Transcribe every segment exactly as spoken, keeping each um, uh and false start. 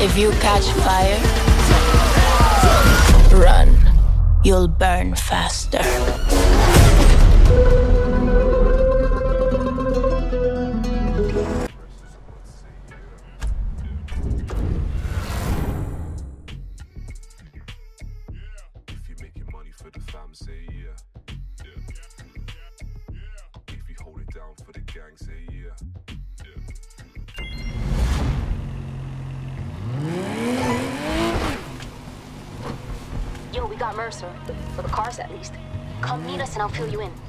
If you catch fire, run. You'll burn faster. If you're making money for the fam, say yeah. If you hold it down for the gang, say yeah. Yo, we got Mercer. For the cars, at least. Come meet us and I'll fill you in.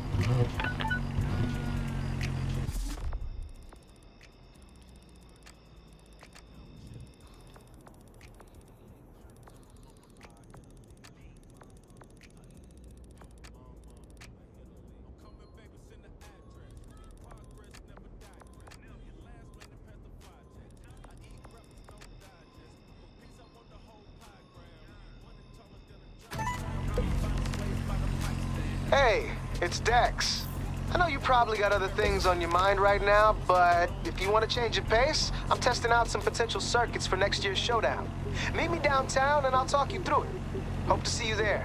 Hey, it's Dex. I know you probably got other things on your mind right now, but if you want to change your pace, I'm testing out some potential circuits for next year's showdown. Meet me downtown and I'll talk you through it. Hope to see you there.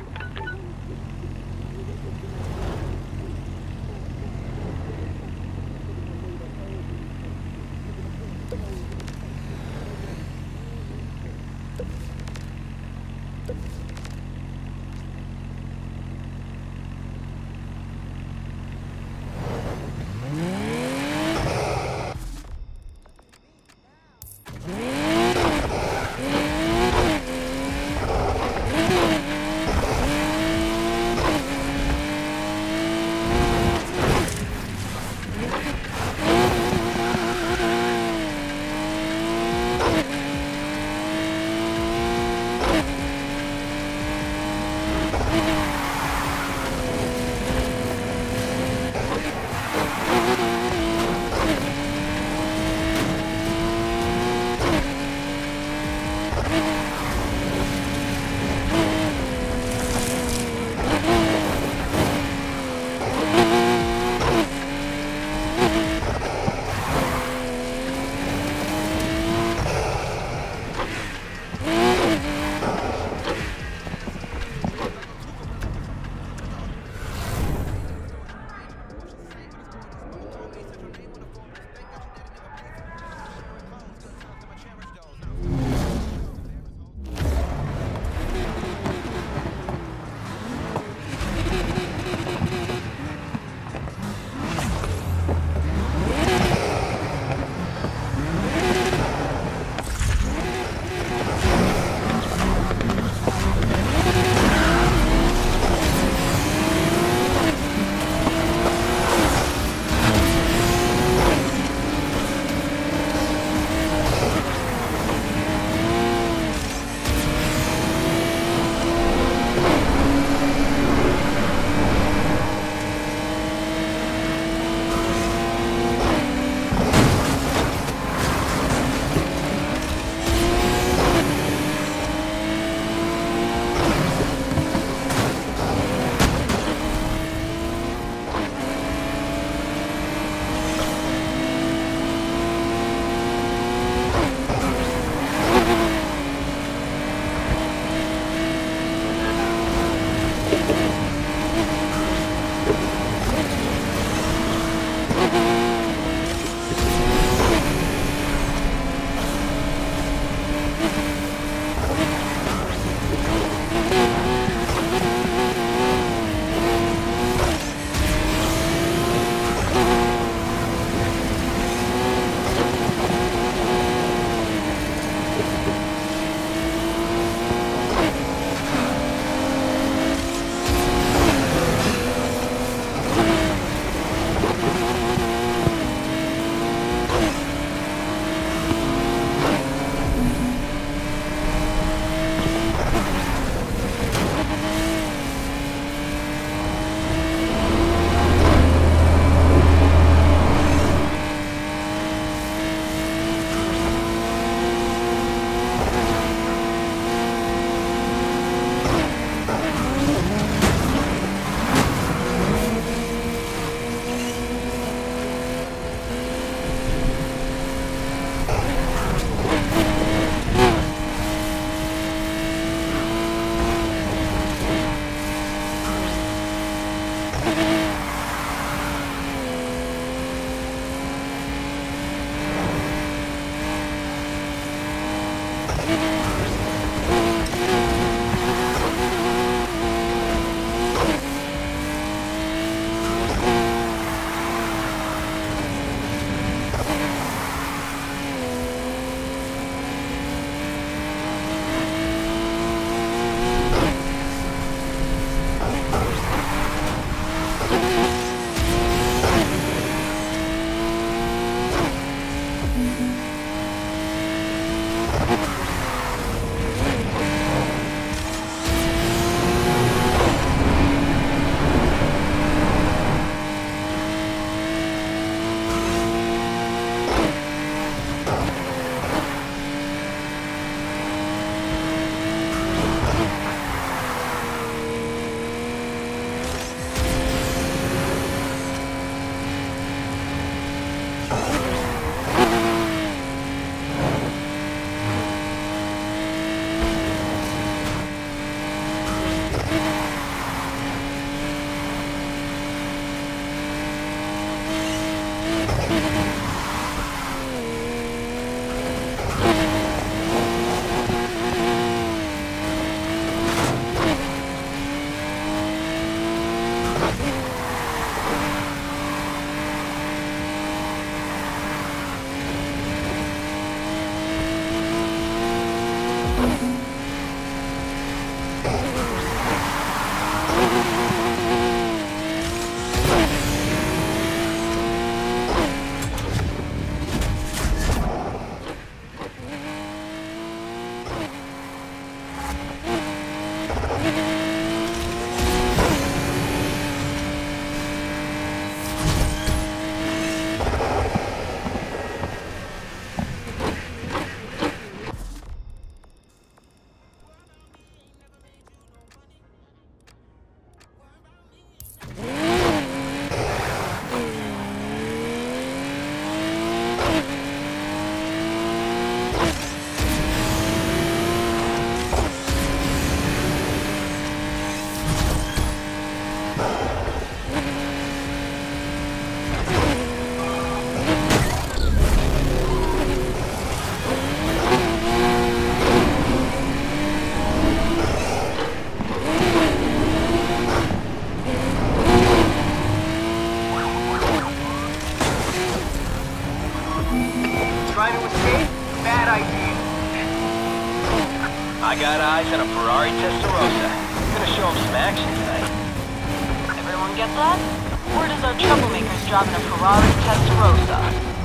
I got eyes on a Ferrari Testarossa. Gonna show him some action tonight. Everyone get that? Where does our troublemakers driving a Ferrari Testarossa?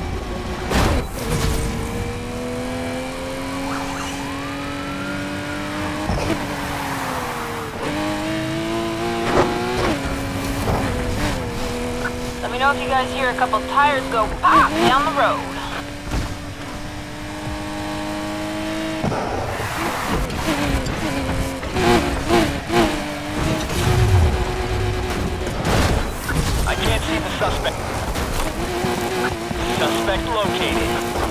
Let me know if you guys hear a couple tires go pop down the road. I can't see the suspect. Suspect located.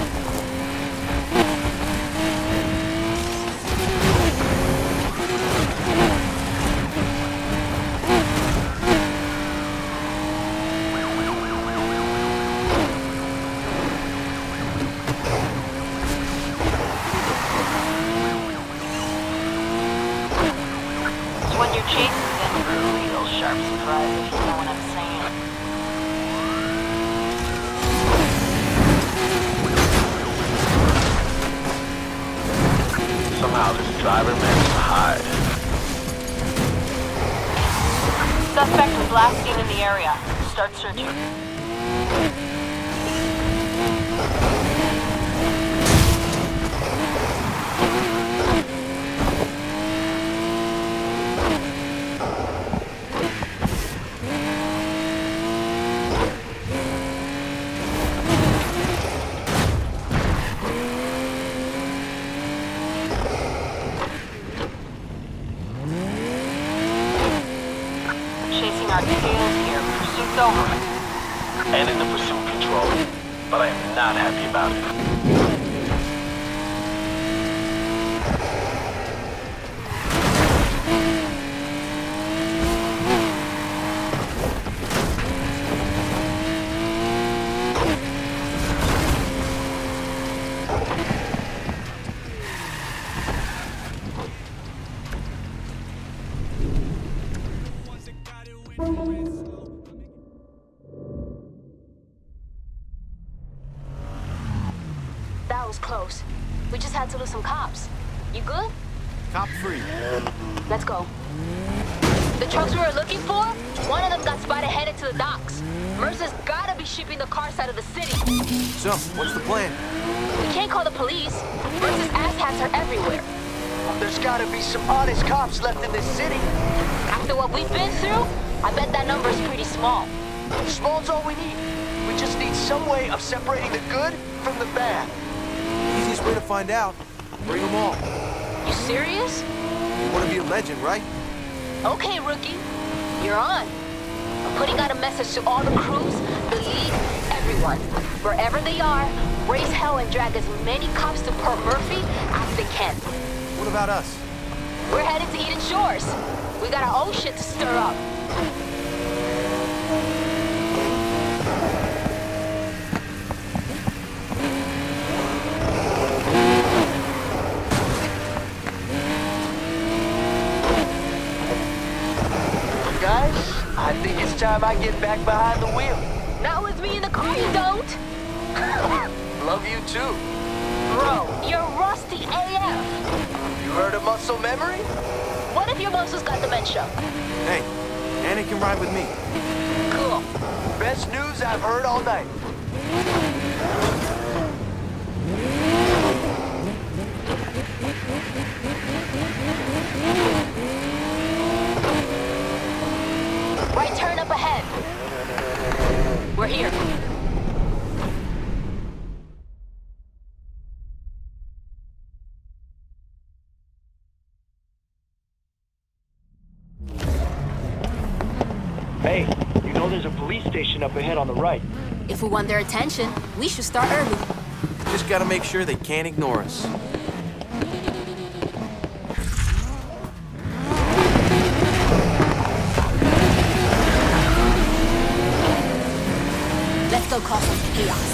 So when you're chasing them for a real sharp surprise, if you know what I'm saying. Somehow this driver managed to hide. Suspect was last seen in the area. Start searching. Chasing our tails here. Pursuit's over. And in the pursuit control. But I am not happy about it. close. We just had to lose some cops. You good? Cop free. Let's go. The trucks we were looking for, one of them got spotted headed to the docks. Mercer's gotta be shipping the cars out of the city. So, what's the plan? We can't call the police. Mercer's asshats are everywhere. There's gotta be some honest cops left in this city. After what we've been through, I bet that number's pretty small. Small's all we need. We just need some way of separating the good from the bad. Easiest way to find out. Bring them all. You serious? You want to be a legend, right? Okay, rookie. You're on. I'm putting out a message to all the crews, the league, everyone. Wherever they are, raise hell and drag as many cops to Port Murphy as they can. What about us? We're headed to Eden Shores. We got our own shit to stir up. Guys, I think it's time I get back behind the wheel. Not with me in the car, you don't. Love you too. Bro, you're rusty A F. You heard of muscle memory? What if your muscles got dementia? Hey, Annie can ride with me. Cool. Best news I've heard all night. Right turn up ahead. We're here. Hey, you know there's a police station up ahead on the right. If we want their attention, we should start early. Just gotta make sure they can't ignore us. Let's go cause some chaos.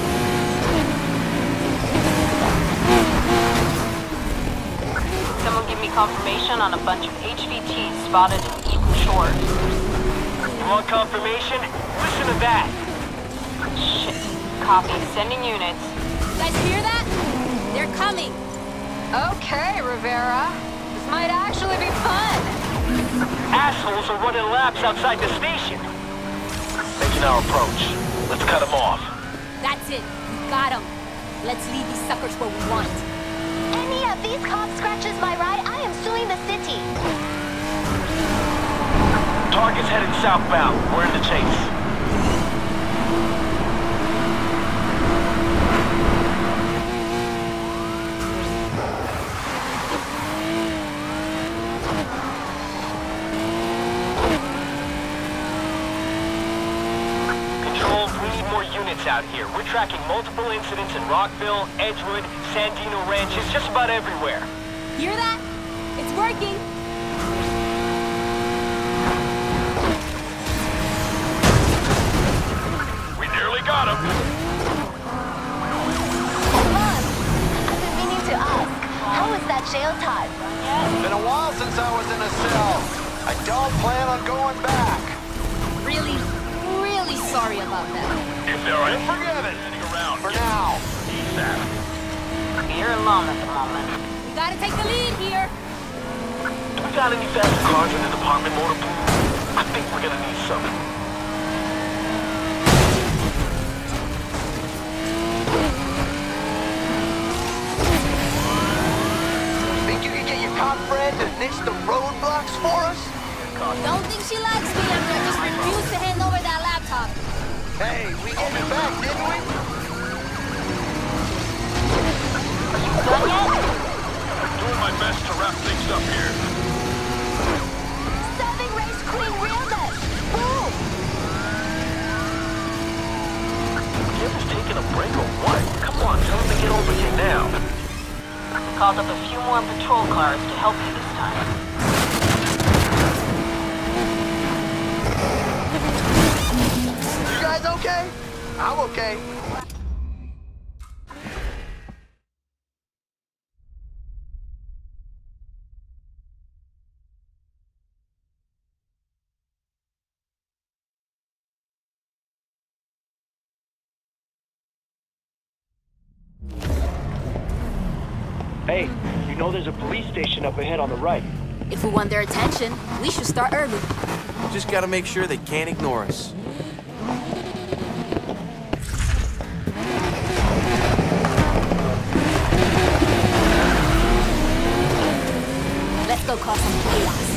Someone give me confirmation on a bunch of H V Ts spotted in Eden Shores. You want confirmation? Listen to that. Shit. Copy. Sending units. You guys hear that? They're coming. Okay, Rivera. This might actually be fun. Assholes are running laps outside the station. Making our approach. Let's cut them off. That's it. We got them. Let's leave these suckers where we want. Any of these cops scratches my ride, I am suing the city. Target's headed southbound. We're in the chase. Control, we need more units out here. We're tracking multiple incidents in Rockville, Edgewood, Sandino Ranches, just about everywhere. Hear that? It's working. Got him. Hold on. I've been meaning to ask, how was that jail time? Been a while since I was in a cell. I don't plan on going back. Really, really sorry about that. If there are Forgiven. around For now. You're alone at the moment. We gotta take the lead here. Do we got any fast cars in the department, Motherboard? I think we're gonna need some. Cop friend to nix the roadblocks for us? Don't think she likes me. I'm gonna just refuse to hand over that laptop. Hey, we gave it back, didn't we? Done yet? Doing my best to wrap things up here. Seven race queen realness. Boom! Jim's taking a break or what? Come on, tell him to get over here now. Called up a few more patrol cars to help you this time. You guys okay? I'm okay. Hey, you know there's a police station up ahead on the right. If we want their attention, we should start early. Just gotta make sure they can't ignore us. Let's go cause some chaos.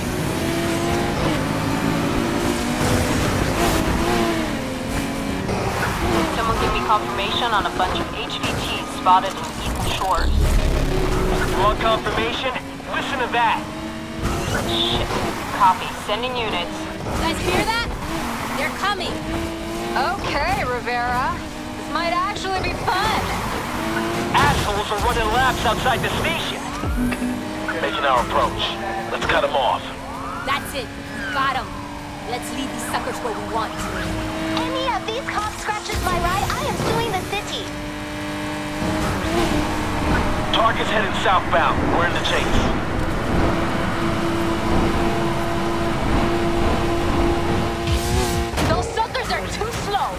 Someone give me confirmation on a bunch of H V Ts spotted in Eaton Shores. You want confirmation? Listen to that. Shit. Copy. Sending units. You guys hear that? They're coming. Okay, Rivera. This might actually be fun. Assholes are running laps outside the station. Making our approach. Let's cut them off. That's it. Got 'em. Let's lead these suckers where we want. Any of these cops scratches my ride, I am suing the city. Target's headed southbound. We're in the chase. Those suckers are too slow.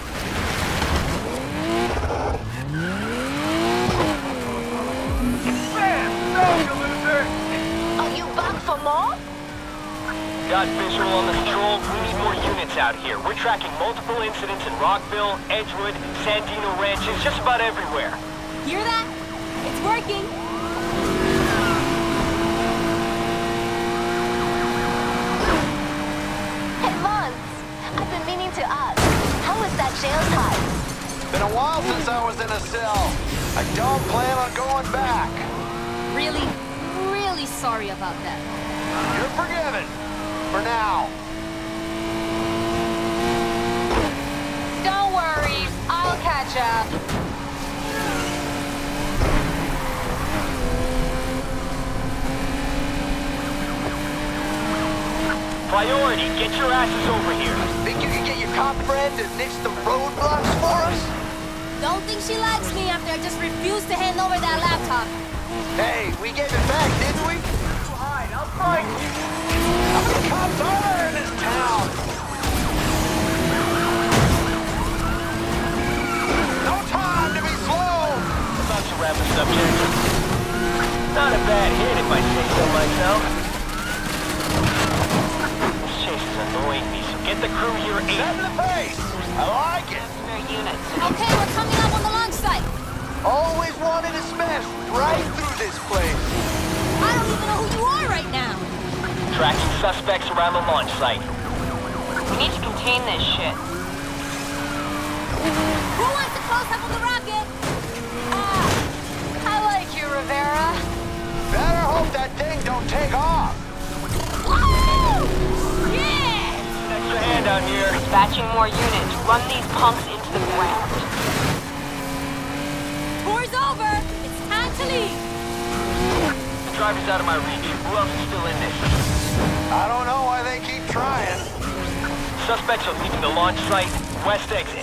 Are you back for more? Got visual on the stroll. We need more units out here. We're tracking multiple incidents in Rockville, Edgewood, Sandino Ranches, just about everywhere. Hear that? It's working. Hey, Mons. I've been meaning to ask. How was that jail time? Been a while since I was in a cell. I don't plan on going back. Really, really sorry about that. You're forgiven. For now. Don't worry, I'll catch up. Priority, get your asses over here. Think you can get your cop friend to nix the roadblocks for us? Don't think she likes me after I just refused to hand over that laptop. Hey, we gave it back, didn't we? Hide, I'll fight you. How many cops are there in this town? No time to be slow! About to wrap this up, Jackson. Not a bad hit if I say so myself. This chase is annoying me, so get the crew here eight. Set the pace! I like it! Their units. Okay, we're coming up on the launch site. Always wanted to smash right through this place. I don't even know who you are right now. Tracking suspects around the launch site. We need to contain this shit. Who wants to close up on the rocket? Ah, I like you, Rivera. Better hope that thing don't take off. Woo! Yeah! Extra hand out here. Dispatching more units. Run these punks into the ground. Tour's over. It's time to leave. The driver's out of my reach. Who else is still in this? I don't know why they keep trying. Suspects are leaving the launch site. West exit.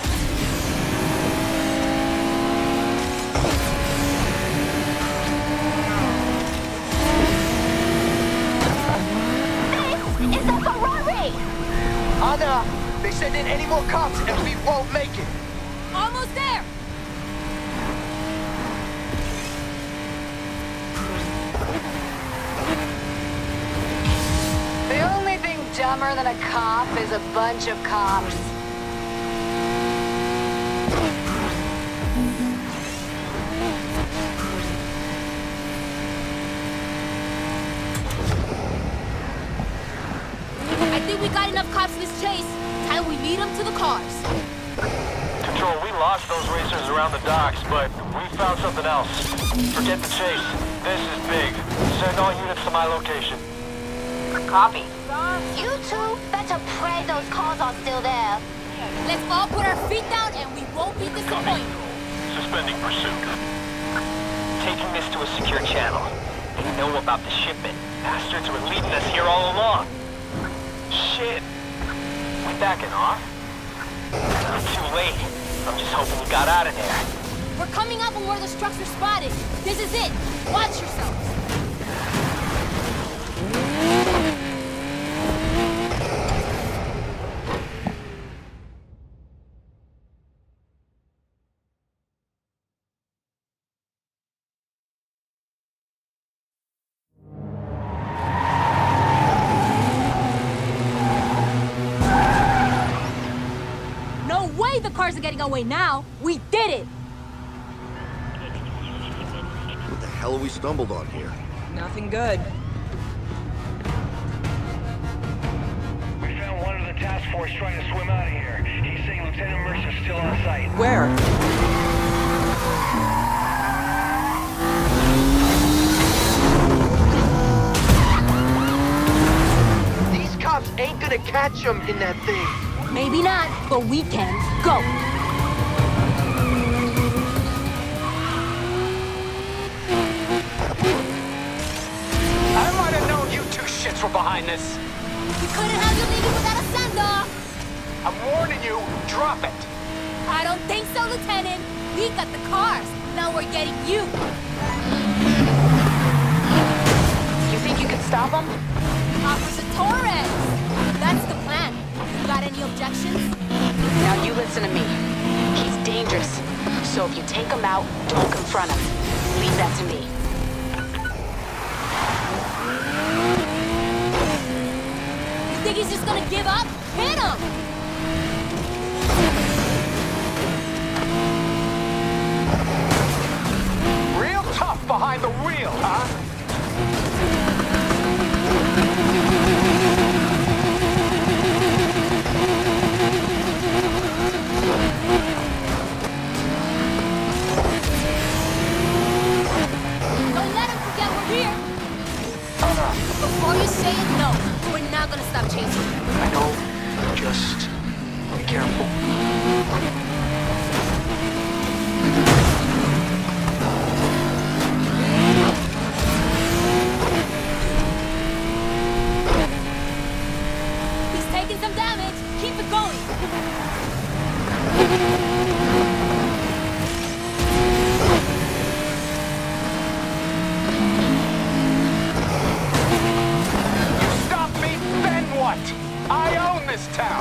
This is the Ferrari! Anna, they send in any more cops and we won't make it. Almost there. The only thing dumber than a cop is a bunch of cops. I think we got enough cops in this chase. Time we lead them to the cars. Control, we lost those racers around the docks, but we found something else. Forget the chase. This is big. Send all units to my location. Copy. You two better pray those cars are still there. Let's all put our feet down and we won't be disappointed. Suspending pursuit. Taking this to a secure channel. They know about the shipment. Bastards were leading us here all along. Shit. We backing off? Too late. I'm just hoping we got out of there. We're coming up on where the structure spotted. This is it. Watch yourselves. way the cars are getting away now. We did it. What the hell have we stumbled on here? Nothing good. We found one of the task force trying to swim out of here. He's saying Lieutenant Mercer's still on site. Where? These cops ain't gonna catch him in that thing. Maybe not, but we can. Go. I might have known you two shits were behind this. We couldn't have you leaving without a send-off. I'm warning you, drop it. I don't think so, Lieutenant. We got the cars. Now we're getting you. You think you can stop him? Officer Torres. That's the plan. You got any objections? Now you listen to me. He's dangerous. So if you take him out, don't confront him. Leave that to me. You think he's just gonna give up? Hit him! Real tough behind the wheel, huh? Don't let him forget we're here. Before you say it, no. We're not gonna stop chasing. I know. Just be careful. He's taking some damage. Keep it going. You stop me, then what? I own this town.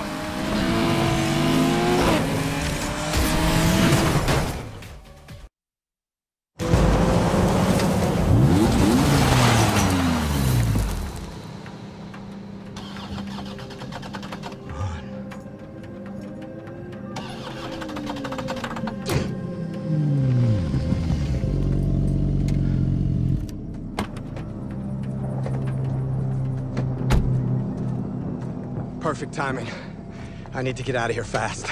Perfect timing. I need to get out of here fast.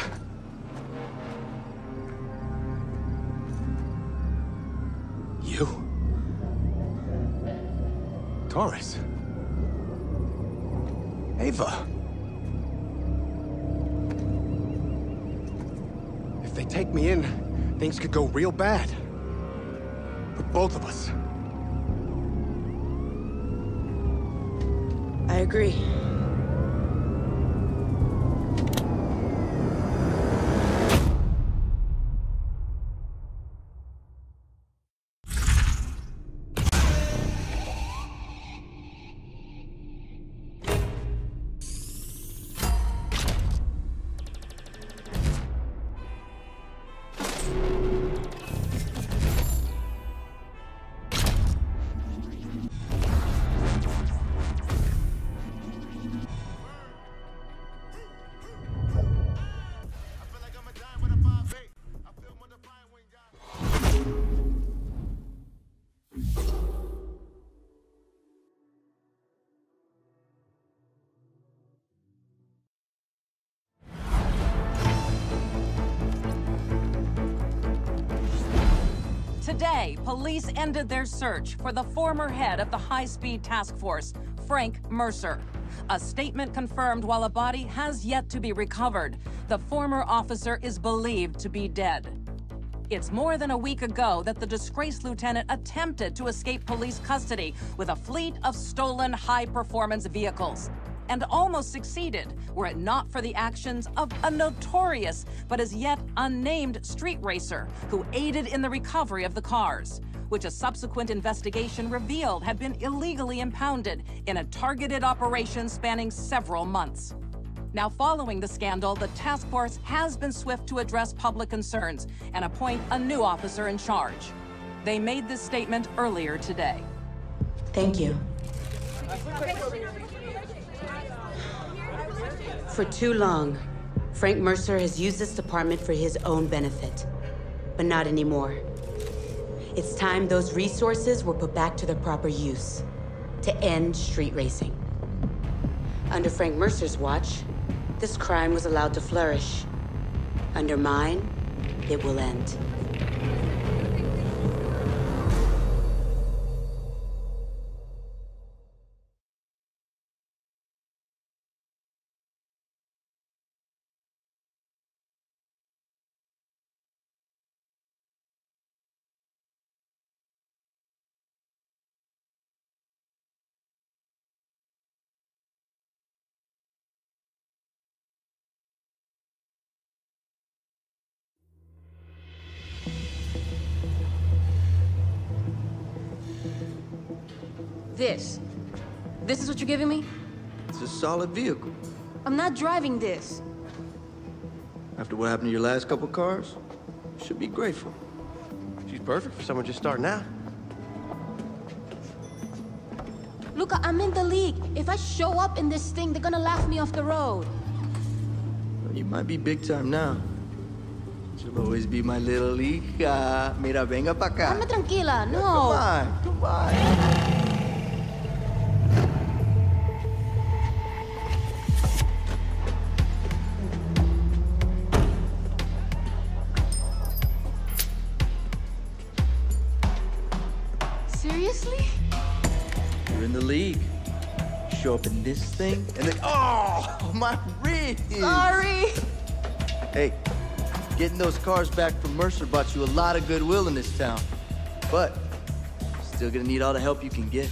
You? Torres? Ava? If they take me in, things could go real bad. For both of us. I agree. Today, police ended their search for the former head of the high-speed task force, Frank Mercer. A statement confirmed while a body has yet to be recovered. The former officer is believed to be dead. It's more than a week ago that the disgraced lieutenant attempted to escape police custody with a fleet of stolen high-performance vehicles, and almost succeeded were it not for the actions of a notorious but as yet unnamed street racer who aided in the recovery of the cars, which a subsequent investigation revealed had been illegally impounded in a targeted operation spanning several months. Now, following the scandal, the task force has been swift to address public concerns and appoint a new officer in charge. They made this statement earlier today. Thank you. For too long, Frank Mercer has used this department for his own benefit, but not anymore. It's time those resources were put back to their proper use, to end street racing. Under Frank Mercer's watch, this crime was allowed to flourish. Under mine, it will end. This. This is what you're giving me? It's a solid vehicle. I'm not driving this. After what happened to your last couple cars, you should be grateful. She's perfect for someone just starting out. Look, I'm in the league. If I show up in this thing, they're gonna laugh me off the road. Well, you might be big time now. You'll always be my little hija. Mira, venga pa' acá. Dame tranquila, no. Come on, come on. Seriously? You're in the league. Show up in this thing, and then oh, my wrist! Sorry. Hey, getting those cars back from Mercer bought you a lot of goodwill in this town, but still gonna need all the help you can get.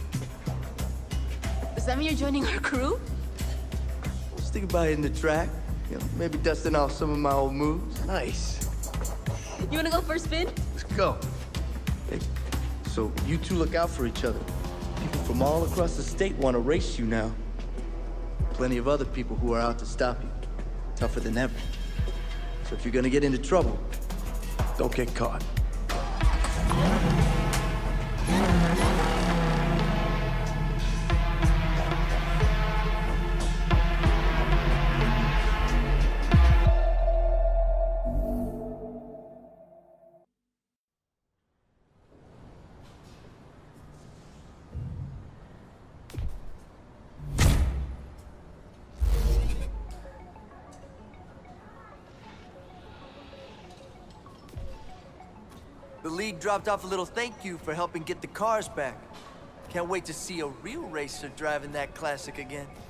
Does that mean you're joining our crew? Just think about hitting the track. You know, maybe dusting off some of my old moves. Nice. You wanna go for a spin? Let's go. Hey, so you two look out for each other. People from all across the state want to race you now. Plenty of other people who are out to stop you. Tougher than ever. So if you're gonna get into trouble, don't get caught. the league dropped off a little thank you for helping get the cars back. Can't wait to see a real racer driving that classic again.